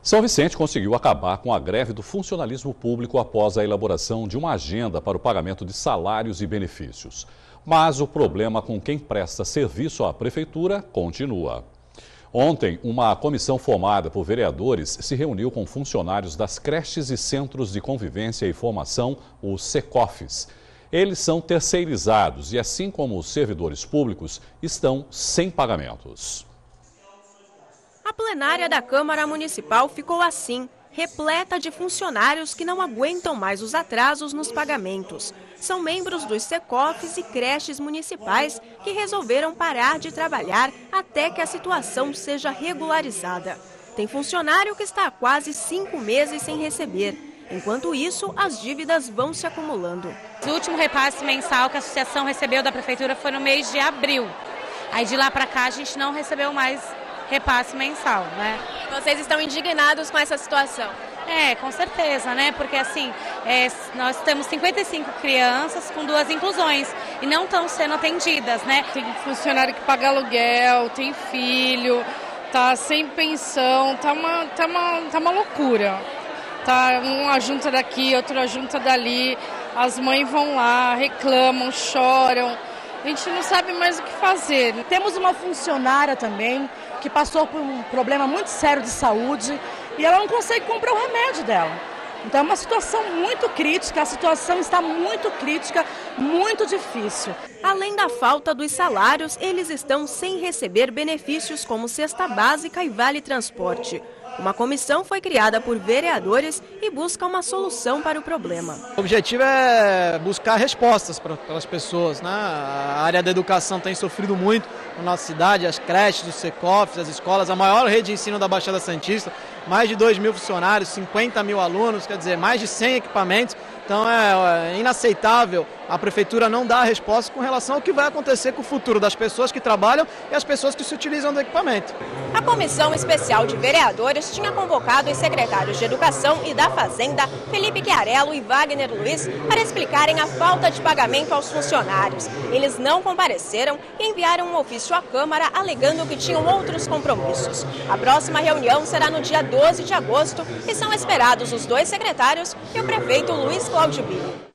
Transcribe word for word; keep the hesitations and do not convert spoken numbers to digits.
São Vicente conseguiu acabar com a greve do funcionalismo público após a elaboração de uma agenda para o pagamento de salários e benefícios. Mas o problema com quem presta serviço à prefeitura continua. Ontem, uma comissão formada por vereadores se reuniu com funcionários das creches e centros de convivência e formação, os SECOFs. Eles são terceirizados e, assim como os servidores públicos, estão sem pagamentos. A plenária da Câmara Municipal ficou assim, repleta de funcionários que não aguentam mais os atrasos nos pagamentos. São membros dos SECOFs e creches municipais que resolveram parar de trabalhar até que a situação seja regularizada. Tem funcionário que está há quase cinco meses sem receber. Enquanto isso, as dívidas vão se acumulando. O último repasse mensal que a associação recebeu da prefeitura foi no mês de abril. Aí de lá para cá a gente não recebeu mais repasse mensal, né? Vocês estão indignados com essa situação? É, com certeza, né? Porque assim, é, nós temos cinquenta e cinco crianças com duas inclusões e não estão sendo atendidas, né? Tem funcionário que paga aluguel, tem filho, tá sem pensão, tá uma, tá uma, tá uma loucura. Tá uma junta daqui, outra junta dali, as mães vão lá, reclamam, choram. A gente não sabe mais o que fazer. Temos uma funcionária também que passou por um problema muito sério de saúde e ela não consegue comprar o remédio dela. Então é uma situação muito crítica, a situação está muito crítica, muito difícil. Além da falta dos salários, eles estão sem receber benefícios como cesta básica e vale transporte. Uma comissão foi criada por vereadores e busca uma solução para o problema. O objetivo é buscar respostas para as pessoas, né? A área da educação tem sofrido muito na nossa cidade, as creches, os SECOFs, as escolas, a maior rede de ensino da Baixada Santista, mais de dois mil funcionários, cinquenta mil alunos, quer dizer, mais de cem equipamentos. Então é inaceitável a prefeitura não dar a resposta com relação ao que vai acontecer com o futuro das pessoas que trabalham e as pessoas que se utilizam do equipamento. A comissão especial de vereadores tinha convocado os secretários de Educação e da Fazenda, Felipe Chiarello e Wagner Luiz, para explicarem a falta de pagamento aos funcionários. Eles não compareceram e enviaram um ofício à Câmara alegando que tinham outros compromissos. A próxima reunião será no dia doze de agosto e são esperados os dois secretários e o prefeito Luiz Cláudio Billy.